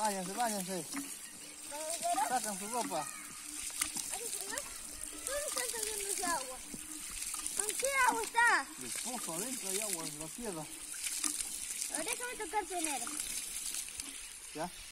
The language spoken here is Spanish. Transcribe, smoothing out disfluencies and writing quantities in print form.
Báñense, báñense. Sacan su ropa. ¿Dónde está saliendo ese agua? ¿Con qué agua está? Del pozo adentro hay agua en la tierra. Ahora déjame tocar primero. ¿Ya?